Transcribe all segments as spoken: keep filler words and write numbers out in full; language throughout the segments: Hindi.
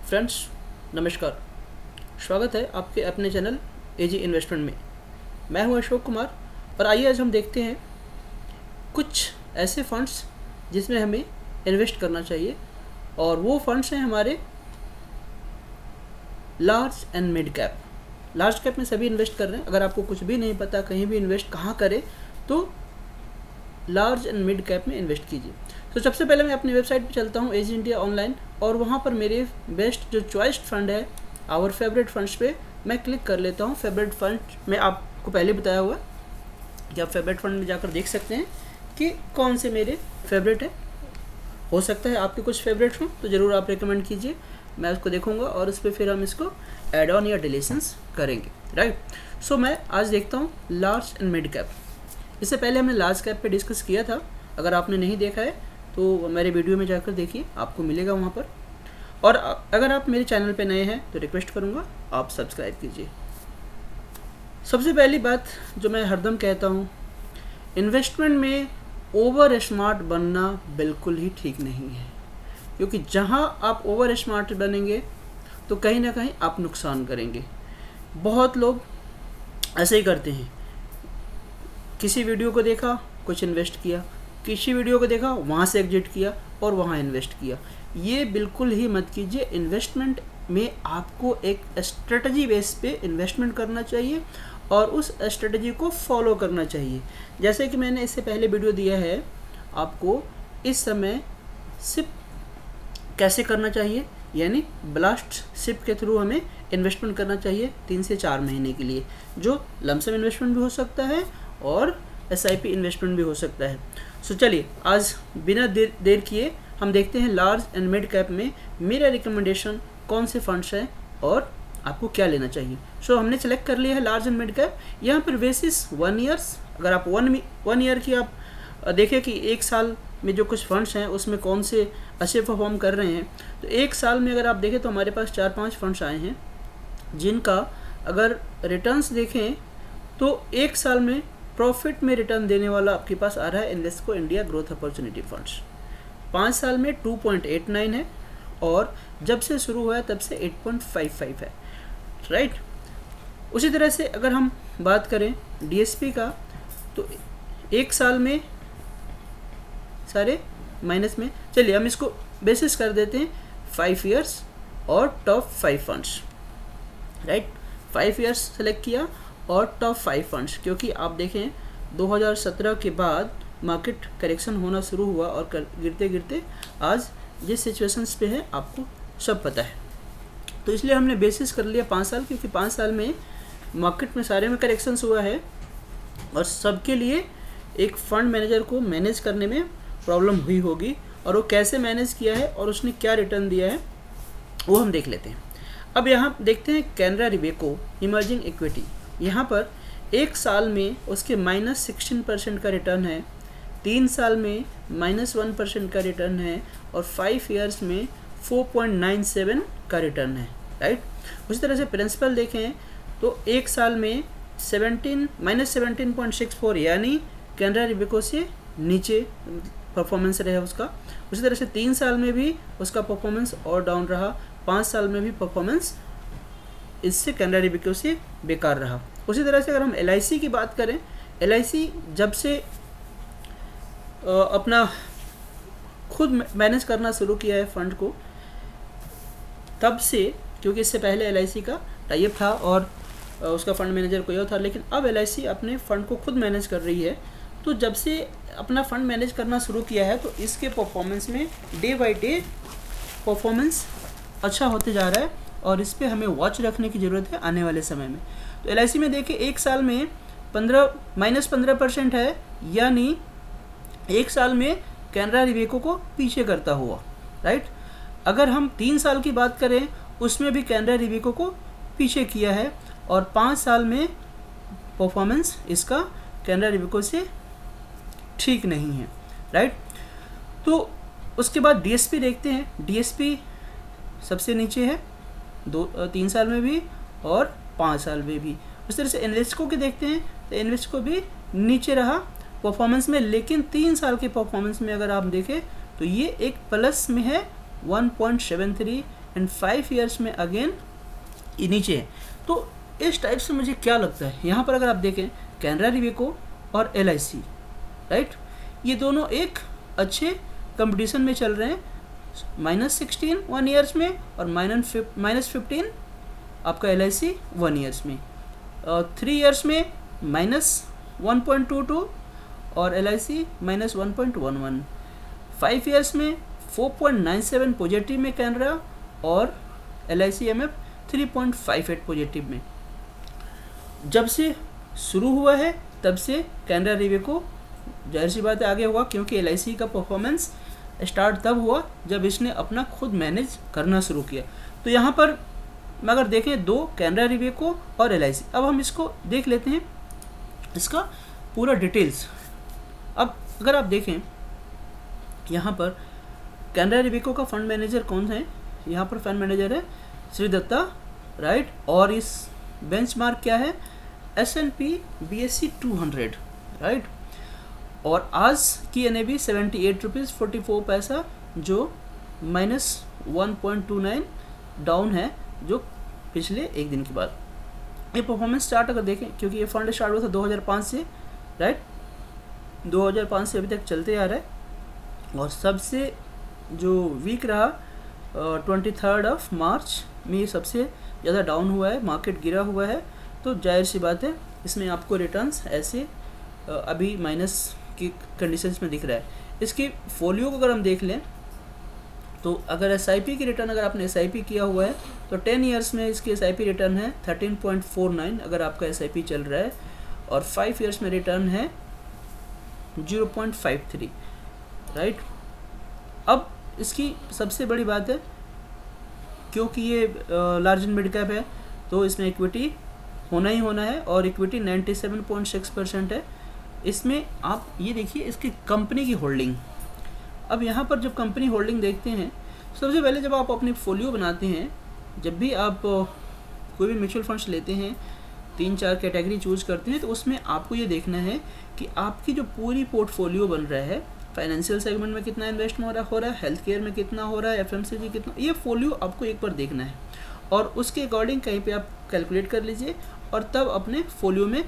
फ्रेंड्स नमस्कार, स्वागत है आपके अपने चैनल एजी इन्वेस्टमेंट में। मैं हूं अशोक कुमार और आइए आज हम देखते हैं कुछ ऐसे फंड्स जिसमें हमें इन्वेस्ट करना चाहिए और वो फंड्स हैं हमारे large and mid cap. Large cap में सभी इन्वेस्ट कर रहे हैं। अगर आपको कुछ भी नहीं पता कहीं भी इन्वेस्ट कहाँ करें तो लार्ज एंड मिड कैप में इन्वेस्ट कीजिए। तो सबसे पहले मैं अपनी वेबसाइट पे चलता हूँ एजी इंडिया ऑनलाइन और वहाँ पर मेरे बेस्ट जो चॉइस्ड फंड है आवर फेवरेट फंड्स पे मैं क्लिक कर लेता हूँ। फेवरेट फंड में आपको पहले बताया हुआ कि आप फेवरेट फंड में जाकर देख सकते हैं कि कौन से मेरे फेवरेट है। हो सकता है आपके कुछ फेवरेट हों तो ज़रूर आप रिकमेंड कीजिए, मैं उसको देखूँगा और उस पर फिर हम इसको एड ऑन या डिलीशंस करेंगे। राइट, सो मैं आज देखता हूँ लार्ज एंड मिड कैप। इससे पहले हमने लार्ज कैप पे डिस्कस किया था, अगर आपने नहीं देखा है तो मेरे वीडियो में जाकर देखिए, आपको मिलेगा वहाँ पर। और अगर आप मेरे चैनल पे नए हैं तो रिक्वेस्ट करूँगा आप सब्सक्राइब कीजिए। सबसे पहली बात जो मैं हरदम कहता हूँ, इन्वेस्टमेंट में ओवर स्मार्ट बनना बिल्कुल ही ठीक नहीं है, क्योंकि जहाँ आप ओवर स्मार्ट बनेंगे तो कहीं ना कहीं आप नुकसान करेंगे। बहुत लोग ऐसे ही करते हैं, किसी वीडियो को देखा कुछ इन्वेस्ट किया, किसी वीडियो को देखा वहाँ से एग्जिट किया और वहाँ इन्वेस्ट किया। ये बिल्कुल ही मत कीजिए। इन्वेस्टमेंट में आपको एक स्ट्रेटजी बेस पे इन्वेस्टमेंट करना चाहिए और उस स्ट्रेटजी को फॉलो करना चाहिए। जैसे कि मैंने इससे पहले वीडियो दिया है आपको, इस समय सिप कैसे करना चाहिए, यानी ब्लास्ट सिप के थ्रू हमें इन्वेस्टमेंट करना चाहिए तीन से चार महीने के लिए, जो लमसम इन्वेस्टमेंट भी हो सकता है और एस आई पी इन्वेस्टमेंट भी हो सकता है। सो चलिए आज बिना देर देर किए हम देखते हैं लार्ज एंड मिड कैप में मेरा रिकमेंडेशन कौन से फंड्स हैं और आपको क्या लेना चाहिए। सो so, हमने सेलेक्ट कर लिया है लार्ज एंड मिड कैप। यहाँ पर बेसिस वन ईयर्स, अगर आप वन वन ईयर की आप देखें कि एक साल में जो कुछ फंड्स हैं उसमें कौन से अच्छे परफॉर्म कर रहे हैं, तो एक साल में अगर आप देखें तो हमारे पास चार पाँच फंड्स आए हैं जिनका अगर रिटर्न्स देखें तो एक साल में प्रॉफिट में रिटर्न देने वाला आपके पास आ रहा है Invesco India growth opportunity funds. पाँच साल में टू पॉइंट एट नाइन है और जब से शुरू हुआ है तब से एट पॉइंट फाइव फाइव है। राइट, उसी तरह से अगर हम बात करें डीएसपी का तो एक साल में सारे माइनस में, चलिए हम इसको बेसिस कर देते हैं फाइव ईयर्स और top five funds. Right, five years select किया और टॉप फाइव फंड्स, क्योंकि आप देखें दो हज़ार सत्रह के बाद मार्केट करेक्शन होना शुरू हुआ और कर, गिरते गिरते आज जिस सिचुएशंस पे है आपको सब पता है। तो इसलिए हमने बेसिस कर लिया पाँच साल, क्योंकि पाँच साल में मार्केट में सारे में करेक्शंस हुआ है और सबके लिए एक फंड मैनेजर को मैनेज करने में प्रॉब्लम हुई होगी और वो कैसे मैनेज किया है और उसने क्या रिटर्न दिया है वो हम देख लेते हैं। अब यहाँ देखते हैं कैनरा रिबेको इमर्जिंग इक्विटी। यहाँ पर एक साल में उसके माइनस सिक्सटीन परसेंट का रिटर्न है, तीन साल में माइनस वन परसेंट का रिटर्न है और फाइव ईयर्स में फोर पॉइंट नाइन सेवन का रिटर्न है। राइट, उसी तरह से प्रिंसिपल देखें तो एक साल में seventeen minus seventeen point six four यानी कैनरा रिबेको से नीचे परफॉर्मेंस रहा उसका। उसी तरह से तीन साल में भी उसका परफॉर्मेंस और डाउन रहा, पाँच साल में भी परफॉर्मेंस इससे कैनरा रिबेको से बेकार रहा। उसी तरह से अगर हम एल आई सी की बात करें, एल आई सी जब से अपना खुद मैनेज करना शुरू किया है फंड को तब से, क्योंकि इससे पहले एल आई सी का टाइप था और उसका फंड मैनेजर कोई और था, लेकिन अब एल आई सी अपने फंड को खुद मैनेज कर रही है। तो जब से अपना फंड मैनेज करना शुरू किया है तो इसके परफॉर्मेंस में डे बाय डे परफॉर्मेंस अच्छा होते जा रहा है और इस पर हमें वॉच रखने की ज़रूरत है आने वाले समय में। तो एल आई सी में देखिए एक साल में पंद्रह माइनस पंद्रह परसेंट है, यानी एक साल में कैनरा रिबेको को पीछे करता हुआ। राइट, अगर हम तीन साल की बात करें उसमें भी कैनरा रिबेको को पीछे किया है और पाँच साल में परफॉर्मेंस इसका कैनरा रिबेको से ठीक नहीं है। राइट, तो उसके बाद डीएसपी देखते हैं। डीएसपी सबसे नीचे है दो तीन साल में भी और पाँच साल में भी। उस तरह से इन्वेस्को के देखते हैं तो इन्वेस्को भी नीचे रहा परफॉर्मेंस में, लेकिन तीन साल के परफॉर्मेंस में अगर आप देखें तो ये एक प्लस में है one point seven three and five years में अगेन ये नीचे है। तो इस टाइप से मुझे क्या लगता है, यहाँ पर अगर आप देखें कैनरा रिवेको और एल आई सी, राइट, ये दोनों एक अच्छे कंपटीशन में चल रहे हैं। माइनस सिक्सटीन वन ईयर्स में और माइनस माइनस फिफ्टीन आपका L I C one years में, थ्री ईयर्स में minus one point two two और L I C minus one point one one, five years में four point nine seven positive में कैनरा और L I C M F three point five eight positive में। जब से शुरू हुआ है तब से कैनरा रिवेको जाहिर सी बात है आगे हुआ, क्योंकि एल आई सी का परफॉर्मेंस स्टार्ट तब हुआ जब इसने अपना खुद मैनेज करना शुरू किया। तो यहाँ पर अगर देखें दो कैनरा रिवेको और एल आई सी। अब हम इसको देख लेते हैं इसका पूरा डिटेल्स। अब अगर आप देखें यहाँ पर कैनरा रिवेको का फंड मैनेजर कौन है, यहाँ पर फंड मैनेजर है श्री दत्ता, राइट, और इस बेंचमार्क क्या है S N P B S C two hundred, right, और आज की N A B seventy eight rupees forty four पैसा जो minus one point two nine down है जो पिछले एक दिन के बाद। ये परफॉर्मेंस स्टार्ट अगर देखें, क्योंकि ये फंड स्टार्ट हुआ था दो हज़ार पाँच से, राइट, दो हज़ार पाँच से अभी तक चलते आ रहा है, और सबसे जो वीक रहा ट्वेंटी थर्ड ऑफ मार्च में ये सबसे ज़्यादा डाउन हुआ है, मार्केट गिरा हुआ है। तो जाहिर सी बात है इसमें आपको रिटर्न्स ऐसे uh, अभी माइनस की कंडीशंस में दिख रहा है। इसकी फोलियो को अगर हम देख लें तो अगर एस आई पी की रिटर्न अगर आपने एस आई पी किया हुआ है तो टेन ईयर्स में इसकी एस आई पी रिटर्न है थर्टीन पॉइंट फोर नाइन अगर आपका एस आई पी चल रहा है, और फाइव ईयर्स में रिटर्न है zero point five three, right. अब इसकी सबसे बड़ी बात है क्योंकि ये लार्ज एंड मिड कैप है तो इसमें इक्विटी होना ही होना है, और equity ninety seven point six percent है। इसमें आप ये देखिए इसकी कंपनी की होल्डिंग। अब यहाँ पर जब कंपनी होल्डिंग देखते हैं, सबसे पहले जब आप अपनी फोलियो बनाते हैं, जब भी आप कोई भी म्यूचुअल फंड्स लेते हैं, तीन चार कैटेगरी चूज करते हैं, तो उसमें आपको ये देखना है कि आपकी जो पूरी पोर्टफोलियो बन रहा है, फाइनेंशियल सेगमेंट में कितना इन्वेस्ट हो रहा हो रहा है, हेल्थ केयर में कितना हो रहा है, एफ एम सी जी कितना, ये फोलियो आपको एक बार देखना है, और उसके अकॉर्डिंग कहीं पे आप कैलकुलेट कर लीजिए, और तब अपने फोलियो में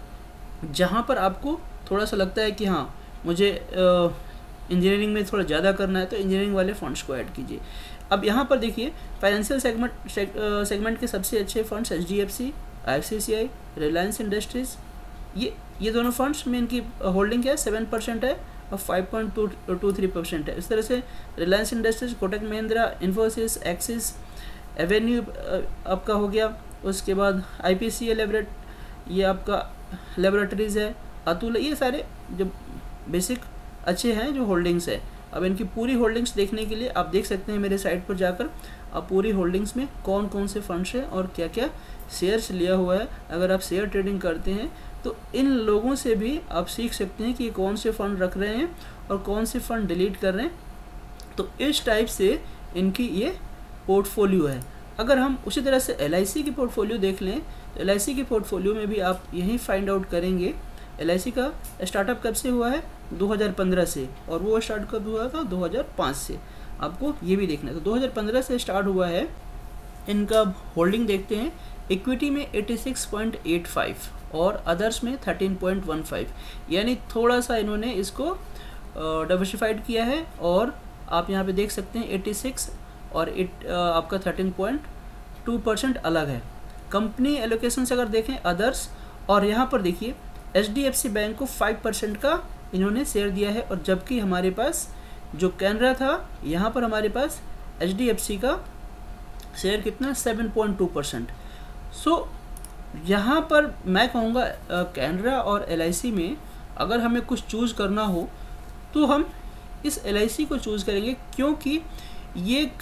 जहाँ पर आपको थोड़ा सा लगता है कि हाँ मुझे इंजीनियरिंग में थोड़ा ज़्यादा करना है तो इंजीनियरिंग वाले फंड्स को ऐड कीजिए। अब यहाँ पर देखिए फाइनेंशियल सेगमेंट सेगमेंट के सबसे अच्छे funds H D F C, I C C I, Reliance Industries, ये ये दोनों फंड्स में इनकी होल्डिंग क्या है सेवन परसेंट है और five point two two three percent है। इस तरह से Reliance Industries, Kotak Mahindra, Infosys, Axis, Avenue आपका हो गया, उसके बाद आई पी सी एल लेबरेट, ये आपका लेबोरेटरीज़ है, अतुल, ये सारे जो बेसिक अच्छे हैं जो होल्डिंग्स है। अब इनकी पूरी होल्डिंग्स देखने के लिए आप देख सकते हैं मेरे साइट पर जाकर, आप पूरी होल्डिंग्स में कौन कौन से फंड्स हैं और क्या क्या शेयर्स लिया हुआ है। अगर आप शेयर ट्रेडिंग करते हैं तो इन लोगों से भी आप सीख सकते हैं कि ये कौन से फ़ंड रख रहे हैं और कौन से फ़ंड डिलीट कर रहे हैं। तो इस टाइप से इनकी ये पोर्टफोलियो है। अगर हम उसी तरह से एल आई सी की पोर्टफोलियो देख लें तो एल आई सी की पोर्टफोलियो में भी आप यही फाइंड आउट करेंगे एल आई सी का स्टार्टअप कब से हुआ है, दो हज़ार पंद्रह से, और वो स्टार्ट कब हुआ था, दो हज़ार पाँच से। आपको ये भी देखना है। तो दो हज़ार पंद्रह से स्टार्ट हुआ है। इनका होल्डिंग देखते हैं, इक्विटी में छियासी पॉइंट आठ पाँच और अदर्स में तेरह पॉइंट एक पाँच, यानी थोड़ा सा इन्होंने इसको डाइवर्सिफाइड किया है। और आप यहाँ पे देख सकते हैं छियासी और इट आपका तेरह पॉइंट दो परसेंट अलग है। कंपनी एलोकेशन से अगर देखें अदर्स, और यहाँ पर देखिए H D F C bank को पाँच परसेंट का इन्होंने शेयर दिया है, और जबकि हमारे पास जो कैनरा था यहाँ पर हमारे पास एच डी एफ सी का शेयर कितना सात पॉइंट दो परसेंट। सो यहाँ पर मैं कहूँगा कैनरा और एल आई सी में अगर हमें कुछ चूज़ करना हो तो हम इस एल आई सी को चूज़ करेंगे, क्योंकि ये एक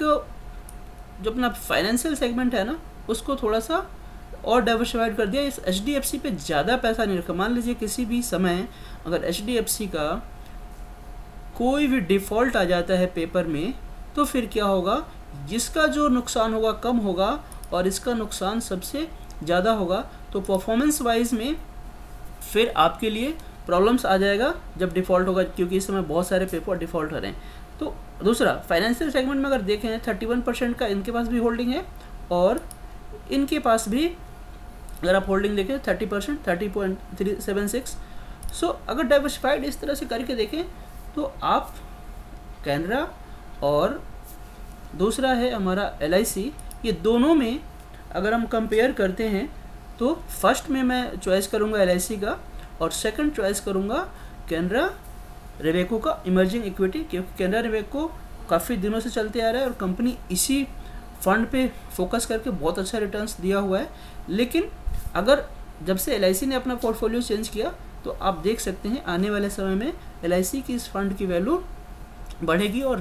जो अपना फाइनेंशियल सेगमेंट है ना उसको थोड़ा सा और डाइवर्सिफाइड कर दिया। इस एच डी एफ सी पे ज़्यादा पैसा नहीं रखा। मान लीजिए किसी भी समय अगर एच डी एफ सी का कोई भी डिफ़ॉल्ट आ जाता है पेपर में तो फिर क्या होगा, जिसका जो नुकसान होगा कम होगा और इसका नुकसान सबसे ज़्यादा होगा। तो परफॉर्मेंस वाइज में फिर आपके लिए प्रॉब्लम्स आ जाएगा जब डिफ़ॉल्ट होगा, क्योंकि इस समय बहुत सारे पेपर डिफ़ॉल्ट हो रहे हैं। तो दूसरा फाइनेंशियल सेगमेंट में अगर देखें थर्टी वन परसेंट का इनके पास भी होल्डिंग है और इनके पास भी अगर आप होल्डिंग देखें thirty percent thirty point three seven six. So अगर डाइवर्सिफाइड इस तरह से करके देखें तो आप कैनरा और दूसरा है हमारा एल आई सी, ये दोनों में अगर हम कंपेयर करते हैं तो फर्स्ट में मैं चॉइस करूंगा एल आई सी का और सेकंड चॉइस करूंगा कैनरा रेवेको का इमर्जिंग इक्विटी, क्योंकि कैनरा रेवेको काफ़ी दिनों से चलते आ रहा है और कंपनी इसी फंड पे फोकस करके बहुत अच्छा रिटर्न्स दिया हुआ है। लेकिन अगर जब से एल आई सी ने अपना पोर्टफोलियो चेंज किया तो आप देख सकते हैं आने वाले समय में एल आई सी की इस फंड की वैल्यू बढ़ेगी और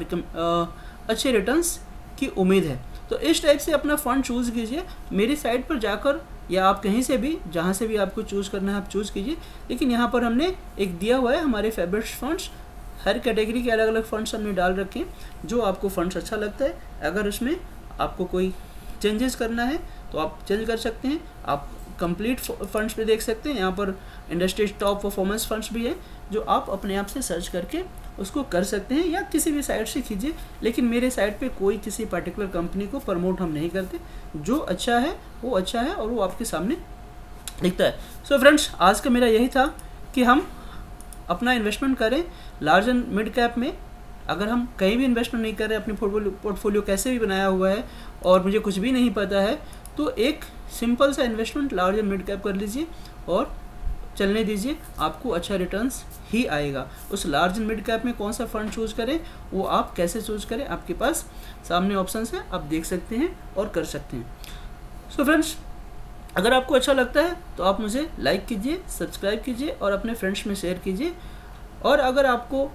आ, अच्छे रिटर्न्स की उम्मीद है। तो इस टाइप से अपना फंड चूज़ कीजिए, मेरी साइट पर जाकर या आप कहीं से भी जहाँ से भी आपको चूज़ करना है आप चूज़ कीजिए। लेकिन यहाँ पर हमने एक दिया हुआ है हमारे फेवरेट फंड्स, हर कैटेगरी के अलग अलग फंड्स हमने डाल रखे हैं। जो आपको फंड्स अच्छा लगता है, अगर उसमें आपको कोई चेंजेस करना है तो आप चेंज कर सकते हैं। आप कंप्लीट फंड्स पे देख सकते हैं, यहाँ पर इंडस्ट्री टॉप परफॉर्मेंस फंड्स भी है जो आप अपने आप से सर्च करके उसको कर सकते हैं या किसी भी साइट से कीजिए। लेकिन मेरे साइट पे कोई किसी पर्टिकुलर कंपनी को प्रमोट हम नहीं करते, जो अच्छा है वो अच्छा है और वो आपके सामने दिखता है। सो फ्रेंड्स, आज का मेरा यही था कि हम अपना इन्वेस्टमेंट करें लार्ज एंड मिड कैप में। अगर हम कहीं भी इन्वेस्टमेंट नहीं कर रहे, अपनी पोर्टफोलियो पोर्टफोलियो कैसे भी बनाया हुआ है और मुझे कुछ भी नहीं पता है, तो एक सिंपल सा investment large and mid cap कर लीजिए और चलने दीजिए, आपको अच्छा रिटर्न्स ही आएगा। उस लार्ज एंड मिड कैप में कौन सा फंड चूज़ करें, वो आप कैसे चूज़ करें, आपके पास सामने ऑप्शंस हैं, आप देख सकते हैं और कर सकते हैं। सो so फ्रेंड्स, अगर आपको अच्छा लगता है तो आप मुझे लाइक कीजिए, सब्सक्राइब कीजिए और अपने फ्रेंड्स में शेयर कीजिए। और अगर आपको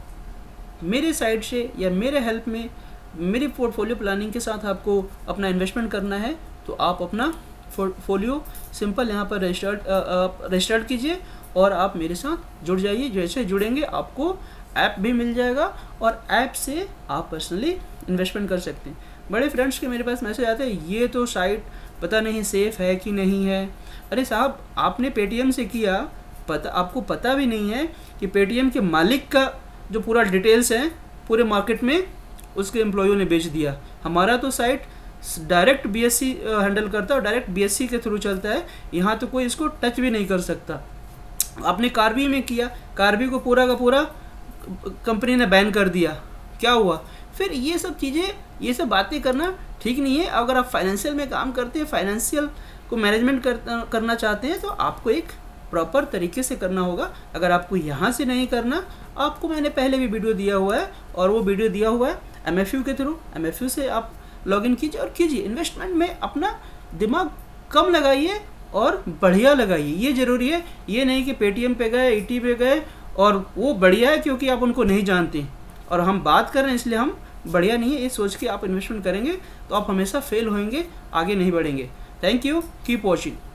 मेरे साइड से या मेरे हेल्प में मेरी पोर्टफोलियो प्लानिंग के साथ आपको अपना इन्वेस्टमेंट करना है तो आप अपना पोर्टफोलियो सिंपल यहाँ पर रजिस्टर्ड रजिस्टर्ड कीजिए और आप मेरे साथ जुड़ जाइए। जैसे जुड़ेंगे आपको ऐप भी मिल जाएगा और ऐप से आप पर्सनली इन्वेस्टमेंट कर सकते हैं। बड़े फ्रेंड्स के मेरे पास मैसेज आते हैं, ये तो साइट पता नहीं सेफ़ है कि नहीं है। अरे साहब, आपने पेटीएम से किया, पता आपको पता भी नहीं है कि पेटीएम के मालिक का जो पूरा डिटेल्स है पूरे मार्केट में उसके एम्प्लॉयों ने बेच दिया। हमारा तो साइट डायरेक्ट बीएससी हैंडल करता है और डायरेक्ट बीएससी के थ्रू चलता है, यहाँ तो कोई इसको टच भी नहीं कर सकता। आपने कार्बी में किया, कार्बी को पूरा का पूरा कंपनी ने बैन कर दिया, क्या हुआ? फिर ये सब चीज़ें, ये सब बातें करना ठीक नहीं है। अगर आप फाइनेंशियल में काम करते हैं, फाइनेंशियल को मैनेजमेंट कर, करना चाहते हैं तो आपको एक प्रॉपर तरीके से करना होगा। अगर आपको यहाँ से नहीं करना, आपको मैंने पहले भी वीडियो दिया हुआ है और वो वीडियो दिया हुआ है एमएफयू के थ्रू, एमएफयू से आप लॉगिन कीजिए और कीजिए। इन्वेस्टमेंट में अपना दिमाग कम लगाइए और बढ़िया लगाइए, ये ज़रूरी है। ये नहीं कि पेटीएम पे गए, ईटी पे गए और वो बढ़िया है क्योंकि आप उनको नहीं जानते और हम बात कर रहे हैं इसलिए हम बढ़िया नहीं है, ये सोच के आप इन्वेस्टमेंट करेंगे तो आप हमेशा फेल होंगे, आगे नहीं बढ़ेंगे। Thank you, keep watching.